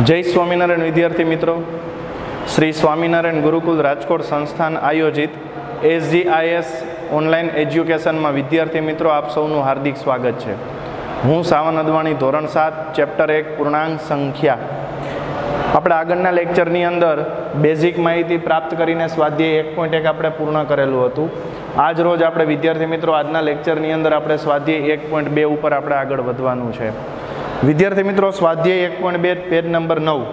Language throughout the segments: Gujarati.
જય સ્વામિનારાયણ વિદ્યાર્થી મિત્રો, શ્રી સ્વામિનારાયણ ગુરુકુલ રાજકોટ સંસ્થાન આયોજિત SGIS ઓનલાઈન એજ્યુકેશનમાં વિદ્યાર્થી મિત્રો આપ સૌનું હાર્દિક સ્વાગત છે. હું સાવન અદવાણી, ધોરણ 7, ચેપ્ટર 1 પૂર્ણાંક સંખ્યા. આપણે આગળના લેક્ચરની અંદર બેઝિક માહિતી પ્રાપ્ત કરીને સ્વાધ્યાય 1.1 આપણે પૂર્ણ કરેલું હતું. આજ રોજ આપણે વિદ્યાર્થી મિત્રો આજના લેક્ચરની અંદર આપણે સ્વાધ્યાય 1.2 ઉપર આપણે આગળ વધવાનું છે. વિદ્યાર્થી મિત્રો, સ્વાધ્યાય 1.2 પેજ નંબર 9.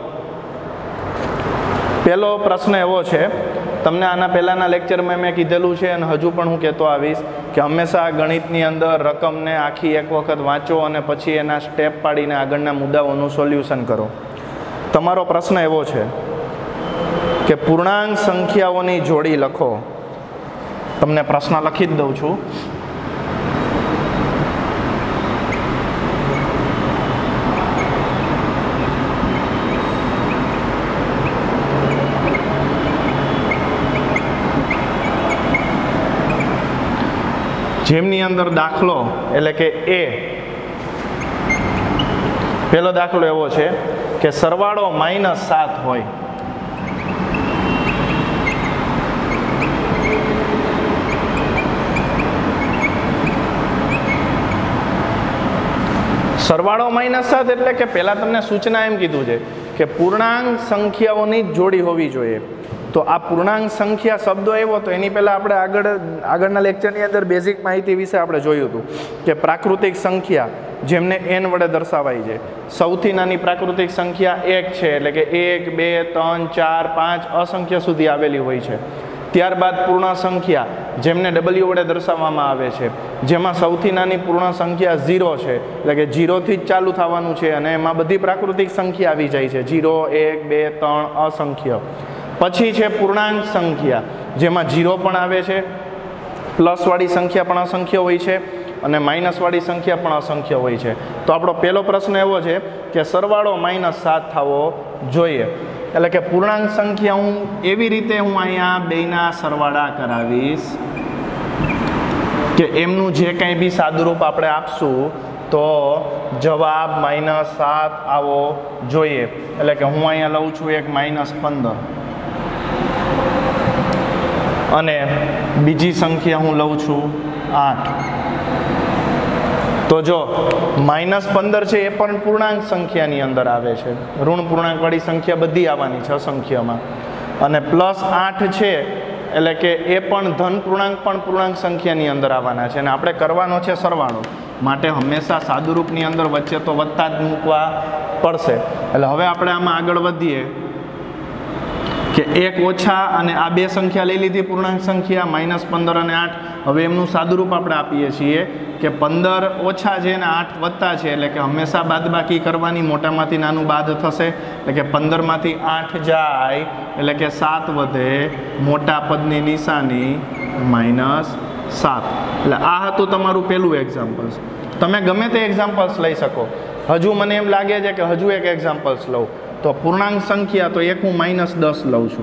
પહેલો પ્રશ્ન એવો છે, તમને આના પહેલાંના લેક્ચરમાં મેં કીધેલું છે અને હજુ પણ હું કહેતો આવીશ કે હંમેશા ગણિતની અંદર રકમને આખી એક વખત વાંચો અને પછી એના સ્ટેપ પાડીને આગળના મુદ્દાઓનું સોલ્યુશન કરો. તમારો પ્રશ્ન એવો છે કે પૂર્ણાંક સંખ્યાઓની જોડી લખો. તમને પ્રશ્ન લખી જ દઉં છું. જેમની અંદર દાખલો એટલે કે એ પહેલો દાખલો એવો છે કે સરવાળો -7 હોય. સરવાળો -7 એટલે કે પહેલા તમને સૂચના એમ કીધું છે કે પૂર્ણાંક સંખ્યાઓની જ જોડી હોવી જોઈએ. તો આ પૂર્ણાંક સંખ્યા શબ્દો આવ્યો તો એની પહેલાં આપણે આગળના લેક્ચરની અંદર બેઝિક માહિતી વિશે આપણે જોયું હતું કે પ્રાકૃતિક સંખ્યા જેમને n વડે દર્શાવાય છે. સૌથી નાની પ્રાકૃતિક સંખ્યા 1 છે, એટલે કે 1, 2, 3, 4, 5 અસંખ્ય સુધી આવેલી હોય છે. ત્યારબાદ પૂર્ણ સંખ્યા જેમને w વડે દર્શાવવામાં આવે છે, જેમાં સૌથી નાની પૂર્ણ સંખ્યા 0 છે, એટલે કે 0 થી જ ચાલુ થવાનું છે અને એમાં બધી પ્રાકૃતિક સંખ્યા આવી જાય છે. 0, 1, 2, 3 અસંખ્ય. પછી છે પૂર્ણાંક સંખ્યા, જેમાં 0 પણ આવે છે, પ્લસવાળી સંખ્યા પણ અસંખ્ય હોય છે અને માઇનસવાળી સંખ્યા પણ અસંખ્ય હોય છે. તો આપણો પહેલો પ્રશ્ન એવો છે કે સરવાળો -7 થવો જોઈએ. એટલે કે પૂર્ણાંક સંખ્યા હું એવી રીતે અહીંયા બેના સરવાળા કરાવીશ કે એમનું જે કંઈ બી સાદુરૂપ આપણે આપશું તો જવાબ -7 આવવો જોઈએ. એટલે કે હું અહીંયા લઉં છું એક -15 અને બીજી સંખ્યા હું લઉં છું 8. તો જો -15 છે એ પણ પૂર્ણાંક સંખ્યાની અંદર આવે છે. ઋણ પૂર્ણાંકવાળી સંખ્યા બધી આવવાની છે અસંખ્યમાં. અને +8 છે એટલે કે એ પણ ધન પૂર્ણાંક પણ પૂર્ણાંક સંખ્યાની અંદર આવવાના છે અને આપણે કરવાનો છે સરવાળો. માટે હંમેશા સાદુરૂપની અંદર વચ્ચે તો વત્તા જ મૂકવા પડશે. એટલે હવે આપણે આમાં આગળ વધીએ કે 1 ઓછા અને આ બે સંખ્યા લઈ લીધી પૂર્ણાંક સંખ્યા -15 અને 8. હવે એમનું સાદુરૂપ આપણે આપીએ છીએ કે 15 ઓછા છે અને 8 વત્તા છે, એટલે કે હંમેશા બાદબાકી કરવાની. મોટામાંથી નાનું બાદ થશે એટલે કે 15 માંથી 8 જાય એટલે કે 7 વધે, મોટા પદની નિશાની -7. એટલે આ હતું તમારું પહેલું એક્ઝામ્પલ્સ. તમે ગમે તે એક્ઝામ્પલ્સ લઈ શકો. હજુ મને એમ લાગે છે કે હજુ એક એક્ઝામ્પલ્સ લઉં તો પૂર્ણાંક સંખ્યા તો એક હું -10 લઉં છું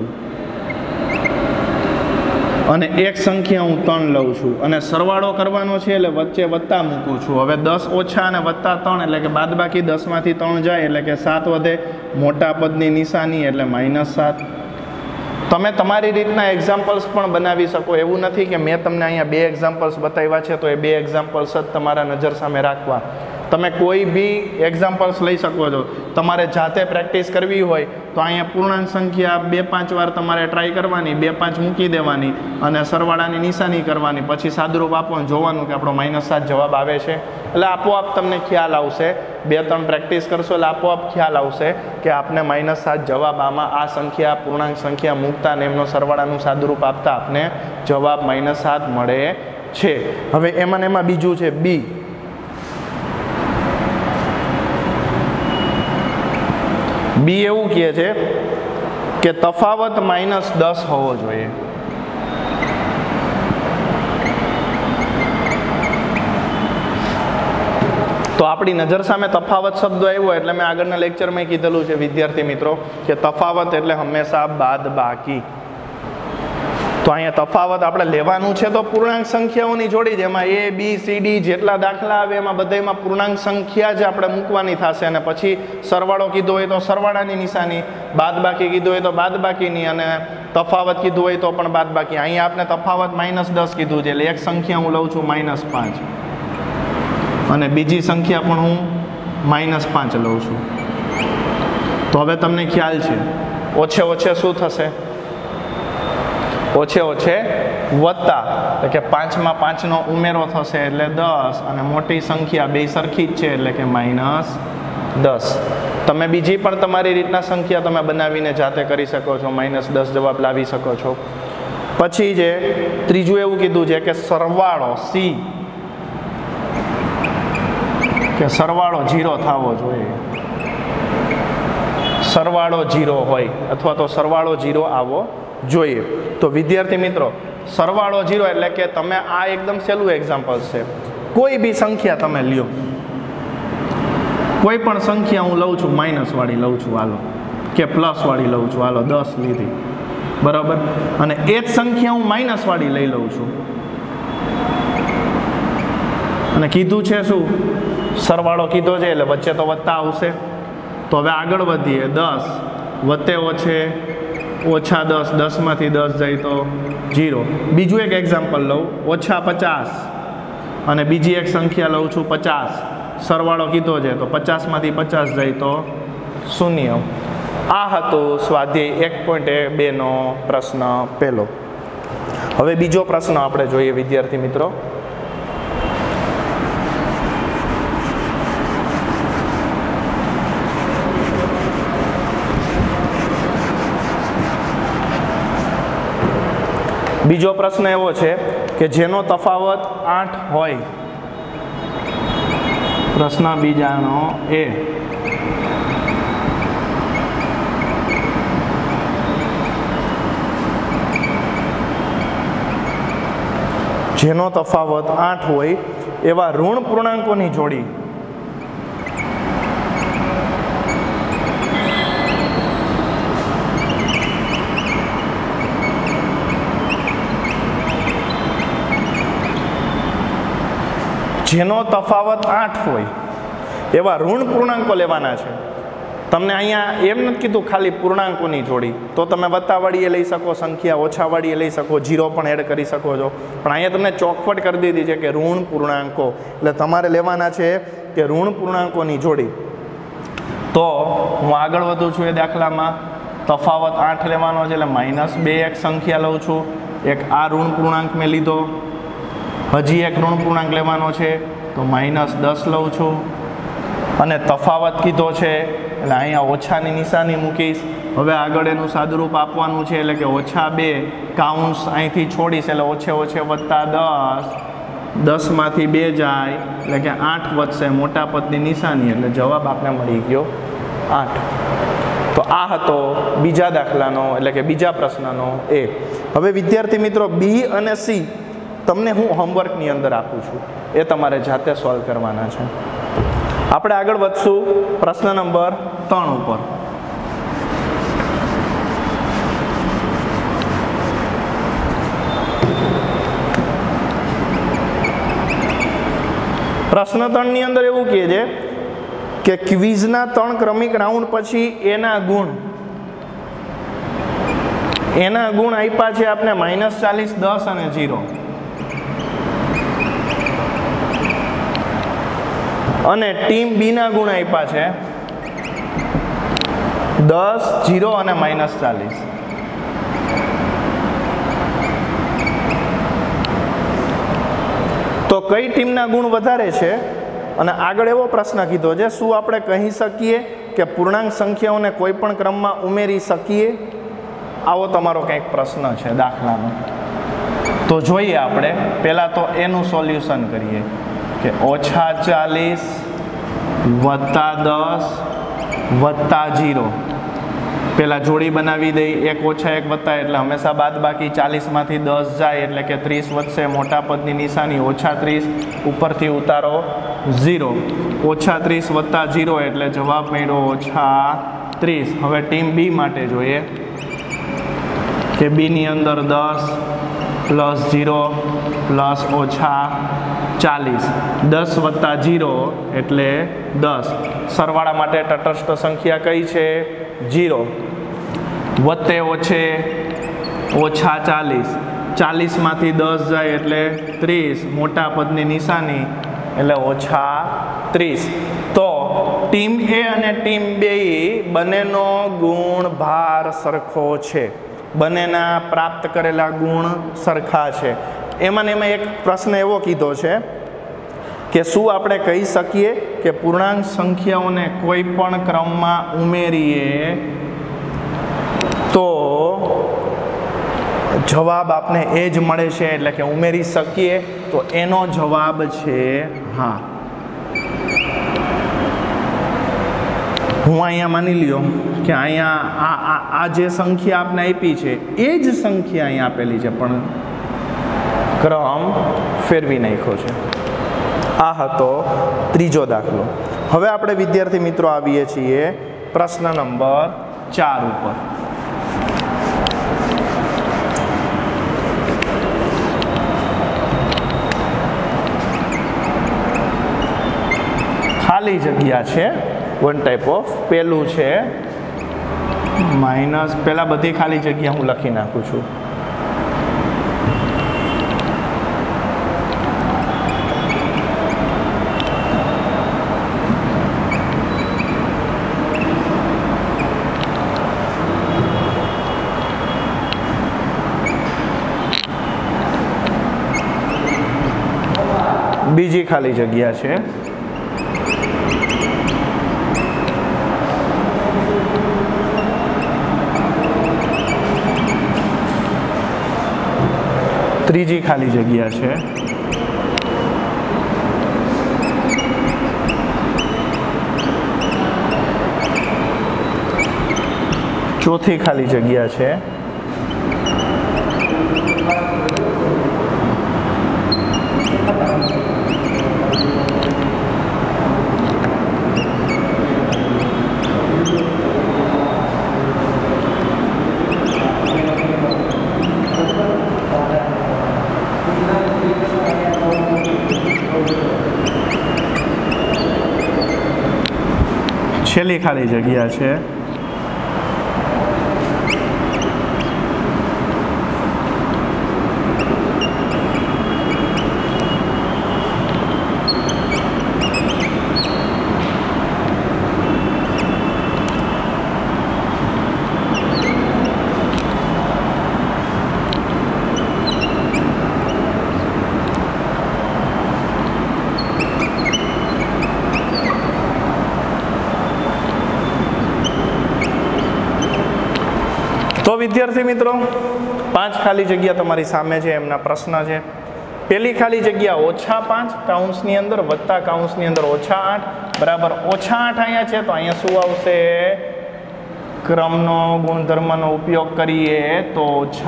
અને એક સંખ્યા હું 3 લઉં છું અને સરવાળો કરવાનો છે એટલે વચ્ચે વત્તા મૂકું છું. હવે 10 ઓછા અને વત્તા 3 એટલે કે બાદબાકી 10 માંથી 3 જાય એટલે કે 7 વધે, મોટા પદની નિશાની એટલે -7. તમે તમારી રીતના એક્ઝામ્પલ્સ પણ બનાવી શકો. એવું નથી કે મેં તમને અહીંયા 2 એક્ઝામ્પલ્સ બતાવ્યા છે તો એ 2 એક્ઝામ્પલ્સ જ તમારા નજર સામે રાખવા. તમે કોઈ બી એક્ઝામ્પલ્સ લઈ શકો છો. તમારે જાતે પ્રેક્ટિસ કરવી હોય તો અહીંયા પૂર્ણાંક સંખ્યા 2-5 વાર તમારે ટ્રાય કરવાની, 2-5 મૂકી દેવાની અને સરવાળાની નિશાની કરવાની. પછી સાદુરૂપ આપવાનું, જોવાનું કે આપણો -7 જવાબ આવે છે. એટલે આપોઆપ તમને ખ્યાલ આવશે. 2-3 પ્રેક્ટિસ કરશો એટલે આપોઆપ ખ્યાલ આવશે કે આપને -7 જવાબ આમાં આ સંખ્યા પૂર્ણાંક સંખ્યા મૂકતા અને એમનો સરવાળાનું સાદુરૂપ આપતા આપને જવાબ -7 મળે છે. હવે એમાં બીજું છે બી. બી એવું કહે છે કે તફાવત -10 હોવો જોઈએ. તો આપણી નજર સામે તફાવત શબ્દ આવ્યો એટલે મેં આગળના લેક્ચરમાં કીધેલું છે વિદ્યાર્થી મિત્રો કે તફાવત એટલે હંમેશા બાદબાકી. તો અહીંયા તફાવત આપણે લેવાનું છે તો પૂર્ણાંક સંખ્યાઓની જોડી જ, એમાં A B C D જેટલા દાખલા આવે એમાં બધામાં પૂર્ણાંક સંખ્યા જ આપણે મૂકવાની થશે, અને પછી સરવાળો કીધો હોય તો સરવાળાની નિશાની, બાદબાકી કીધું હોય તો બાદબાકીની, અને તફાવત કીધું હોય તો પણ બાદબાકી. અહીંયા આપણે તફાવત -10 કીધું છે, એટલે એક સંખ્યા હું લઉં છું -5 અને બીજી સંખ્યા પણ હું -5 લઉં છું. તો હવે તમને ખ્યાલ છે ઓછે ઓછે શું થશે? ઓછે ઓછે વત્તા, એટલે કે 5માં 5નો ઉમેરો થશે એટલે 10, અને મોટી સંખ્યા બે સરખી જ છે એટલે કે -10. તમે બીજી પણ તમારી રીતના સંખ્યા તમે બનાવીને જાતે કરી શકો છો, -10 જવાબ લાવી શકો છો. પછી જે ત્રીજું એવું કીધું છે કે સરવાળો C, કે સરવાળો 0 થવો જોઈએ, સરવાળો 0 હોય અથવા તો સરવાળો 0 આવવો જોઈએ. તો વિદ્યાર્થી મિત્રો, સરવાળો 0 એટલે કે તમે આ એકદમ સહેલું એક્ઝામ્પલ છે, કોઈ બી સંખ્યા તમે લ્યો, કોઈ પણ સંખ્યા હું લઉં છું માઇનસ વાળી લઉં છું હાલો, કે પ્લસ વાળી લઉં છું હાલો, 10 લીધી બરાબર, અને એ જ સંખ્યા હું માઇનસ વાળી લઈ લઉં છું, અને કીધું છે શું? સરવાળો કીધો છે એટલે વચ્ચે તો વત્તા આવશે. તો હવે આગળ વધીએ, 10 વત્તે ઓછે ઓછા 10, 10માંથી 10 જાય તો 0. બીજું એક એક્ઝામ્પલ લઉં, -50 અને બીજી એક સંખ્યા લઉં છું 50, સરવાળો કીધો છે તો 50માંથી 50 જાય તો 0. આ હતો સ્વાધ્યાય 1.2 નો પ્રશ્ન પહેલો. હવે બીજો પ્રશ્ન આપણે જોઈએ વિદ્યાર્થી મિત્રો. બીજો પ્રશ્ન એવો છે કે જેનો તફાવત 8 હોય. પ્રશ્ન બીજાનો એ જેનો તફાવત 8 હોય એવા ઋણ પૂર્ણાંકોની જોડી જેનો તફાવત 8 હોય એવા ઋણ પૂર્ણાંકો લેવાના છે. તમને અહીંયા એમ નથી કીધું ખાલી પૂર્ણાંકોની જોડી, તો તમે વત્તાવાળીએ લઈ શકો સંખ્યા, ઓછાવાળીએ લઈ શકો, 0 પણ એડ કરી શકો છો, પણ અહીંયા તમને ચોખવટ કરી દીધી છે કે ઋણ પૂર્ણાંકો, એટલે તમારે લેવાના છે કે ઋણ પૂર્ણાંકોની જોડી. તો હું આગળ વધું છું એ દાખલામાં, તફાવત 8 લેવાનો છે એટલે -2 એક સંખ્યા લઉં છું, એક આ ઋણ પૂર્ણાંક મેં લીધો, હજી એક ઋણ પૂર્ણાંક લેવાનો છે તો -10 લઉં છું, અને તફાવત કીધો છે એટલે અહીંયા ઓછાની નિશાની મૂકીશ. હવે આગળ એનું સાદુરૂપ આપવાનું છે એટલે કે -2 કાઉન્સ અહીંથી છોડીશ એટલે ઓછે ઓછે +10, 10માંથી 2 જાય એટલે કે 8 વધશે, મોટા પદની નિશાની, એટલે જવાબ આપણે મળી ગયો 8. તો આ હતો બીજા દાખલાનો એટલે કે બીજા પ્રશ્નનો એ. હવે વિદ્યાર્થી મિત્રો, બી અને સી તમને હું હોમવર્કની અંદર આપું છું, એ તમારે જાતે સોલ્વ કરવાના છે. આપણે આગળ વધશું પ્રશ્ન નંબર 3 ઉપર. પ્રશ્ન 3 ની અંદર એવું કહે છે કે ક્વિઝના 3 ક્રમિક રાઉન્ડ પછી એના ગુણ આપ્યા છે આપણે -40, 10 અને 0. અને ટીમ બી ના ગુણ આપ્યા છે 10, 0 અને -40. તો કઈ ટીમના ગુણ વધારે છે? અને આગળ એવો પ્રશ્ન કીધો છે, શું આપણે કહી શકીએ કે પૂર્ણાંક સંખ્યાઓને કોઈ પણ ક્રમમાં ઉમેરી શકીએ? આવો તમારો કંઈક પ્રશ્ન છે દાખલાનો. તો જોઈએ આપણે પહેલાં તો એનું સોલ્યુશન કરીએ કે -40 + 10 + 0. પહેલાં જોડી બનાવી દઈ, 1 - 1 વત્તા એટલે હંમેશા બાદબાકી, 40માંથી 10 જાય એટલે કે 30 વધશે, મોટા પદની નિશાની, -30 ઉપરથી ઉતારો 0, -30 + 0 એટલે જવાબ મળ્યો -30. હવે ટીમ બી માટે જોઈએ કે બીની અંદર 10 પ્લસ 0 પ્લસ ઓછા 40, 10 વત્તા 0 એટલે 10. સરવાળા માટે તટસ્થ સંખ્યા કઈ છે? 0. વત્તે ઓછે ઓછા 40, 40 માંથી 10 જાય એટલે 30, મોટા પદની નિશાની એટલે ઓછા 30. તો ટીમ એ અને ટીમ બે બંનેનો ગુણ ભાર સરખો છે, બંનેના પ્રાપ્ત કરેલા ગુણ સરખા છે. એમાં એક પ્રશ્ન એવો કીધો છે કે શું આપણે કહી શકીએ કે પૂર્ણાંક સંખ્યાઓને કોઈ પણ ક્રમમાં ઉમેરીએ તો જવાબ આપને એ જ મળે છે, એટલે કે ઉમેરી શકીએ? તો એનો જવાબ છે હા. હું અહીંયા માની લ્યો કે અહીંયા આ જે સંખ્યા આપને આપી છે એ જ સંખ્યા અહીંયા આપેલી છે, પણ ક્રમ ફેરવી નાખ્યો છે. આ હતો ત્રીજો દાખલો. હવે આપણે વિદ્યાર્થી મિત્રો આવીએ છીએ પ્રશ્ન નંબર 4 ઉપર. ખાલી જગ્યા છે, વન ટાઈપ ઓફ. પેલું છે માઇનસ, પેલા બધી ખાલી જગ્યા હું લખી નાખું છું. બીજી ખાલી જગ્યા છે ત્રીજી ખાલી જગ્યા છે ચોથી ખાલી જગ્યા છે છેલ્લી ખાલી જગ્યા છે તો વિદ્યાર્થી મિત્રો 5 ખાલી જગ્યા તમારી સામે છે, એમના પ્રશ્ન છે. પહેલી ખાલી જગ્યા -5 કાઉન્સની અંદર વત્તા કાઉન્સની અંદર -8 બરાબર -8 અહીંયા છે, તો અહીંયા શું આવશે? ક્રમનો ગુણધર્મનો ઉપયોગ કરીએ તો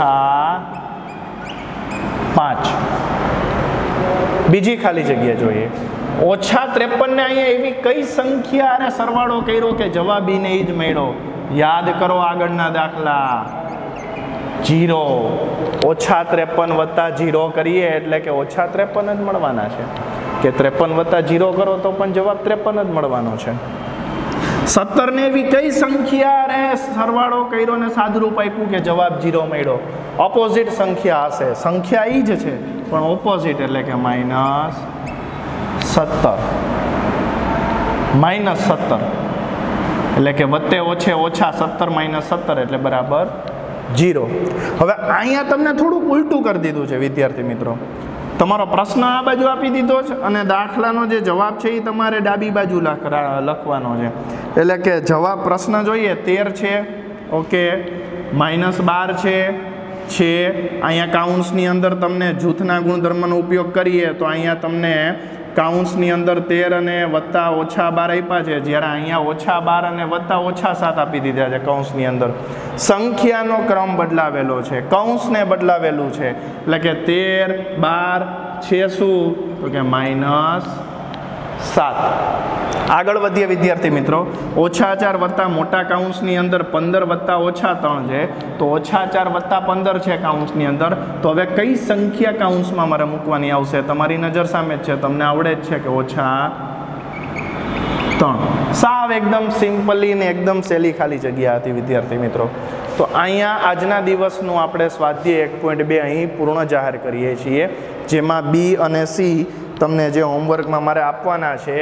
-5. બીજી ખાલી જગ્યા જોઈએ -53 ને અહીંયા એવી કઈ સંખ્યા અને સરવાળો કર્યો કે જવાબ ઈ ને ઈ જ મળ્યો? યાદ કરો આગળના દાખલા. 0 -53 વત્તા 0 કરીએ એટલે કે -53 જ મળવાના છે, કે 53 વત્તા 0 કરો તો પણ જવાબ 53 જ મળવાનો છે. 17 ને એવી કઈ સંખ્યા અને સરવાળો કર્યો ને સાદુરૂપ આપ્યું કે જવાબ 0 મળ્યો? ઓપોઝિટ સંખ્યા હશે, સંખ્યા ઈ જ છે પણ ઓપોઝિટ, એટલે કે -17 એટલે કે વત્તે ઓછે ઓછા 17 - 17 એટલે બરાબર 0. હવે અહીંયા તમને થોડુંક ઉલટું કરી દીધું છે વિદ્યાર્થી મિત્રો. તમારો પ્રશ્ન આ બાજુ આપી દીધો છે અને દાખલાનો જે જવાબ છે એ તમારે ડાબી બાજુ લખવાનો છે. એટલે કે જવાબ પ્રશ્ન જોઈએ 13 છે, ઓકે, -12 છે. અહીંયા કાઉન્સની અંદર તમને જૂથના ગુણધર્મનો ઉપયોગ કરીએ તો અહીંયા તમને કાઉન્સની અંદર 13 અને વત્તા -12 આપ્યા છે, જ્યારે અહીંયા -12 અને વત્તા -7 આપી દીધા છે કૌંસની અંદર. સંખ્યાનો ક્રમ બદલાવેલો છે, કૌંસને બદલાવેલું છે, એટલે કે 13 12 છે શું? તો કે -17. 7। આગળ વધીએ વિદ્યાર્થી મિત્રો, -4 વત્તા મોટા કાઉન્સની અંદર 15 વત્તા -3 છે, તો -4 વત્તા 15 છે કાઉન્સની અંદર. તો હવે કઈ સંખ્યા કાઉન્સમાં મારે મૂકવાની આવશે? તમારી નજર સામે જ છે, તમને આવડે જ છે કે -3. સાવ એકદમ સિમ્પલી ને એકદમ સહેલી ખાલી જગ્યા હતી વિદ્યાર્થી મિત્રો. તો અહીંયા આજના દિવસનું આપણે સ્વાધ્યાય 1.2 અહીં પૂર્ણ જાહેર કરીએ છીએ, જેમાં બી અને સી તમને જે હોમવર્કમાં મારે આપવાના છે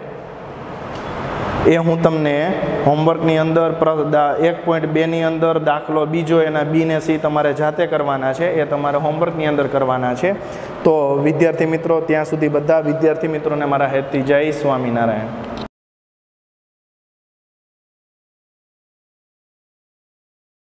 એ હું તમને હોમવર્કની અંદર 1.2 ની અંદર દાખલો બીજો એના બી ને સી તમારે જાતે કરવાના છે, એ તમારે હોમવર્કની અંદર કરવાના છે. તો વિદ્યાર્થી મિત્રો, ત્યાં સુધી બધા વિદ્યાર્થી મિત્રોને મારા હેતથી જય સ્વામિનારાયણ.